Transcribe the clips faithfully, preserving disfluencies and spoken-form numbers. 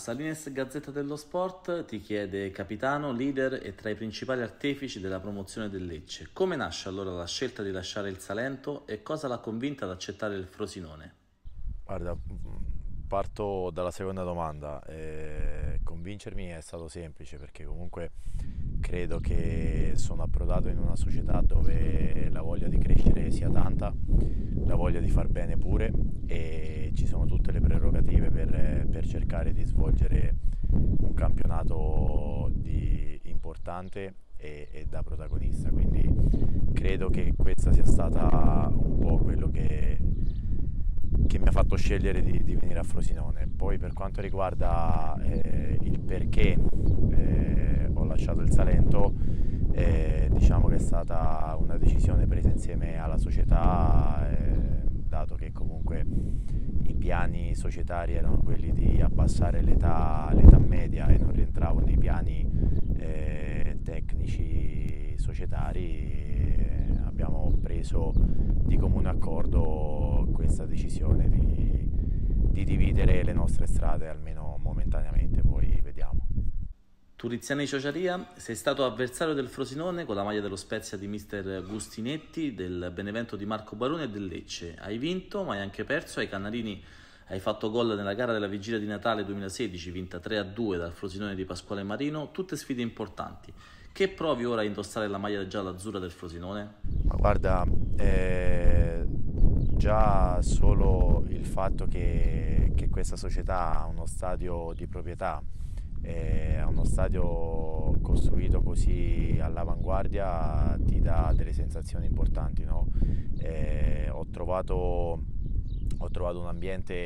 Salines Gazzetta dello Sport ti chiede capitano, leader e tra i principali artefici della promozione del Lecce. Come nasce allora la scelta di lasciare il Salento e cosa l'ha convinta ad accettare il Frosinone? Guarda, parto dalla seconda domanda. Eh, convincermi è stato semplice perché comunque credo che sono approdato in una società dove la voglia di crescere sia tanta, la voglia di far bene pure e ci sono tutte le prerogative per, per cercare di svolgere un campionato di, importante e, e da protagonista. Quindi credo che questa sia stata un po' quello che che mi ha fatto scegliere di, di venire a Frosinone. Poi per quanto riguarda eh, il perché eh, ho lasciato il Salento, eh, diciamo che è stata una decisione presa insieme alla società, eh, dato che comunque i piani societari erano quelli di abbassare l'età media e non rientravo nei piani eh, tecnici societari. Abbiamo preso di comune accordo questa decisione di, di dividere le nostre strade, almeno momentaneamente, poi vediamo. Turiziani Ciociaria, sei stato avversario del Frosinone con la maglia dello Spezia di mister Gustinetti, del Benevento di Marco Baroni e del Lecce. Hai vinto, ma hai anche perso. Ai Canarini hai fatto gol nella gara della vigilia di Natale duemilasedici, vinta tre a due dal Frosinone di Pasquale Marino. Tutte sfide importanti. Che provi ora a indossare la maglia gialla-azzurra del Frosinone? Ma guarda, eh, già solo il fatto che, che questa società ha uno stadio di proprietà, eh, ha uno stadio costruito così all'avanguardia, ti dà delle sensazioni importanti, no? Eh, ho trovato, ho trovato un ambiente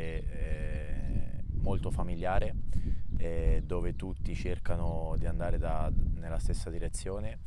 eh, molto familiare, eh, dove tutti cercano di andare da, nella stessa direzione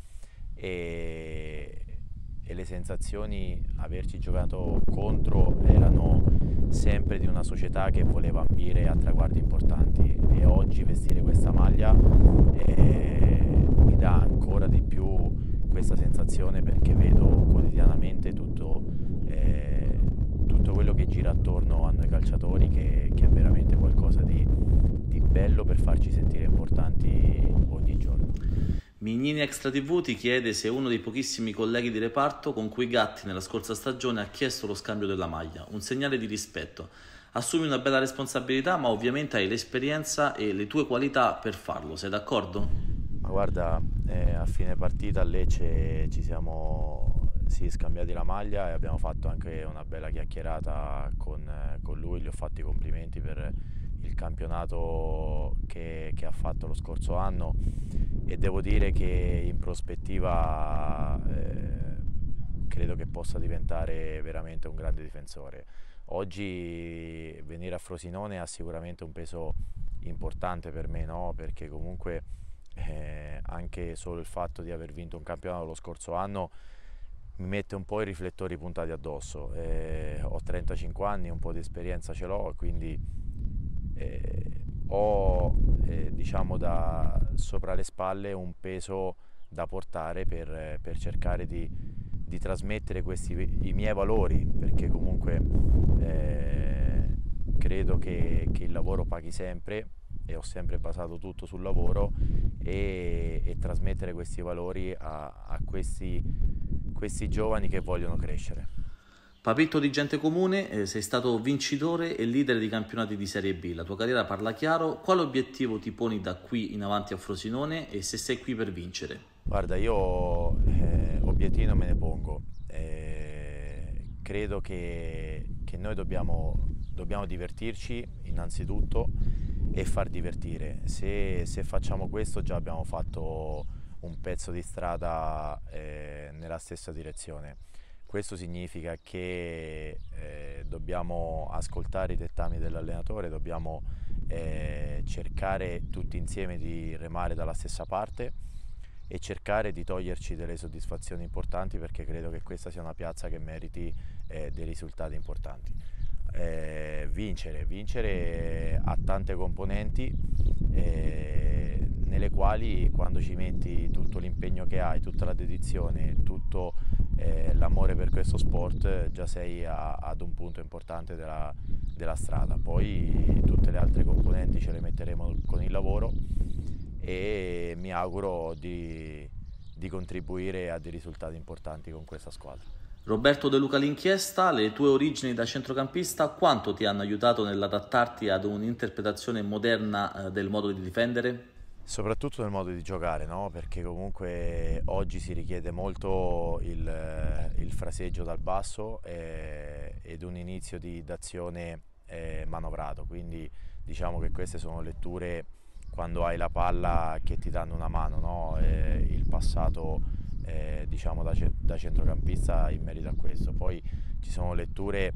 e, e le sensazioni, averci giocato contro, erano sempre di una società che voleva ambire a traguardi importanti e oggi vestire questa maglia eh, mi dà ancora di più questa sensazione perché vedo quotidianamente tutto, eh, tutto quello che gira attorno a noi calciatori che, che è veramente qualcosa di, di bello per farci sentire importanti ogni giorno. Mignini Extra ti vu ti chiede se è uno dei pochissimi colleghi di reparto con cui Gatti nella scorsa stagione ha chiesto lo scambio della maglia, un segnale di rispetto. Assumi una bella responsabilità, ma ovviamente hai l'esperienza e le tue qualità per farlo, sei d'accordo? Ma guarda, eh, a fine partita a Lecce ci siamo sì, scambiati la maglia e abbiamo fatto anche una bella chiacchierata con, eh, con lui, gli ho fatto i complimenti per il campionato che, che ha fatto lo scorso anno e devo dire che in prospettiva eh, credo che possa diventare veramente un grande difensore. Oggi venire a Frosinone ha sicuramente un peso importante per me, no? Perché comunque eh, anche solo il fatto di aver vinto un campionato lo scorso anno mi mette un po' i riflettori puntati addosso. Eh, ho trentacinque anni, un po' di esperienza ce l'ho, quindi Eh, ho eh, diciamo da sopra le spalle un peso da portare per, per cercare di, di trasmettere questi i miei valori, perché comunque eh, credo che, che il lavoro paghi sempre e ho sempre basato tutto sul lavoro e, e trasmettere questi valori a, a questi, questi giovani che vogliono crescere. Papitto di gente comune, eh, sei stato vincitore e leader di campionati di Serie B, la tua carriera parla chiaro, quale obiettivo ti poni da qui in avanti a Frosinone e se sei qui per vincere? Guarda, io eh, obiettivi non me ne pongo, eh, credo che, che noi dobbiamo, dobbiamo divertirci innanzitutto e far divertire, se, se facciamo questo già abbiamo fatto un pezzo di strada eh, nella stessa direzione. Questo significa che eh, dobbiamo ascoltare i dettami dell'allenatore, dobbiamo eh, cercare tutti insieme di remare dalla stessa parte e cercare di toglierci delle soddisfazioni importanti perché credo che questa sia una piazza che meriti eh, dei risultati importanti. Eh, vincere, vincere ha tante componenti eh, nelle quali quando ci metti tutto l'impegno che hai, tutta la dedizione, tutto eh, l'amore per questo sport già sei a, ad un punto importante della, della strada. Poi tutte le altre componenti ce le metteremo con il lavoro e mi auguro di, di contribuire a dei risultati importanti con questa squadra. Roberto De Luca L'Inchiesta, le tue origini da centrocampista quanto ti hanno aiutato nell'adattarti ad un'interpretazione moderna eh, del modo di difendere? Soprattutto nel modo di giocare, no? Perché comunque oggi si richiede molto il, il fraseggio dal basso e, ed un inizio di, d'azione eh, manovrato, quindi diciamo che queste sono letture quando hai la palla che ti danno una mano, no? E il passato eh, diciamo da, da centrocampista in merito a questo. Poi ci sono letture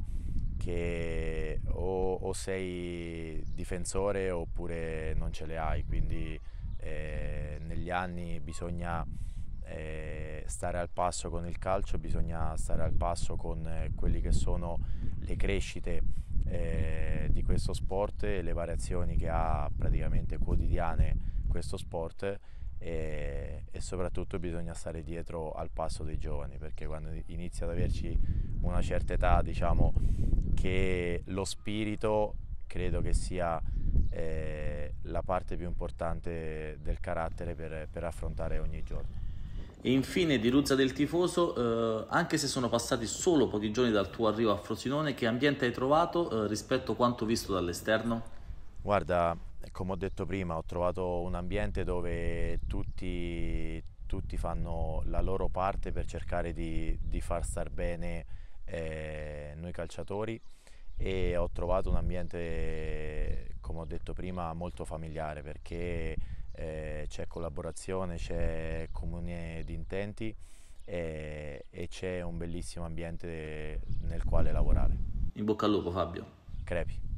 che o, o sei difensore oppure non ce le hai, quindi eh, negli anni bisogna eh, stare al passo con il calcio, bisogna stare al passo con eh, quelli che sono le crescite eh, di questo sport e le variazioni che ha praticamente quotidiane questo sport e, e soprattutto bisogna stare dietro al passo dei giovani, perché quando inizia ad averci una certa età, diciamo che lo spirito credo che sia eh, la parte più importante del carattere per, per affrontare ogni giorno. E infine di Ruzza del Tifoso, eh, anche se sono passati solo pochi giorni dal tuo arrivo a Frosinone, che ambiente hai trovato eh, rispetto a quanto visto dall'esterno? Guarda, come ho detto prima, ho trovato un ambiente dove tutti, tutti fanno la loro parte per cercare di, di far star bene eh, noi calciatori, e ho trovato un ambiente, come ho detto prima, molto familiare, perché eh, c'è collaborazione, c'è comunione di intenti e, e c'è un bellissimo ambiente nel quale lavorare. In bocca al lupo, Fabio. Crepi.